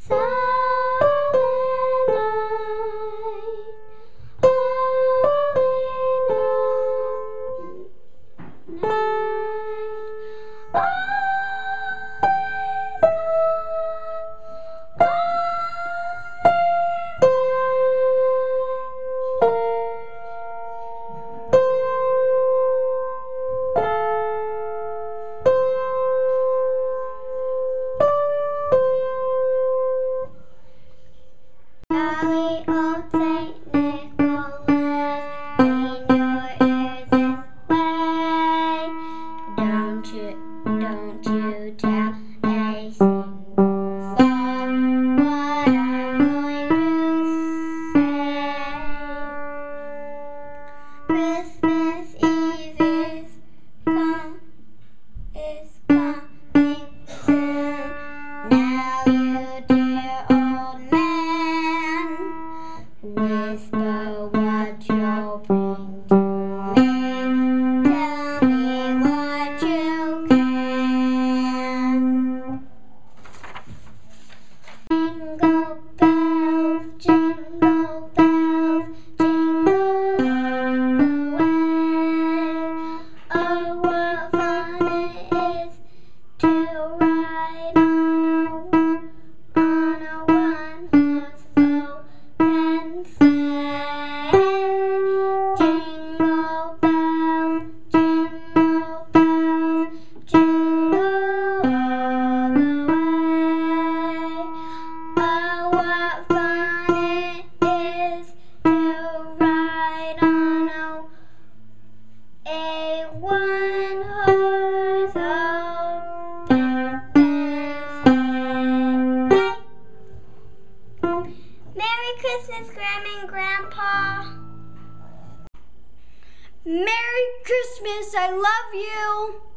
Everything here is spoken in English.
Jolly old Saint Nicholas, clean your ears this way. Don't you tell a single soul what I'm going to say. Christmas Eve is coming soon. Now you dear old man, whisper what you'll bring to me. Tell me what you can. Jingle bells, jingle bells, jingle all the way. Oh, what fun it is to ride on a one-horse open sleigh. Jingle bells, jingle bells, jingle all the way. Oh, what fun it is to ride on a one-horse open sleigh. Merry Christmas, Grandma and Grandpa. Merry Christmas, I love you.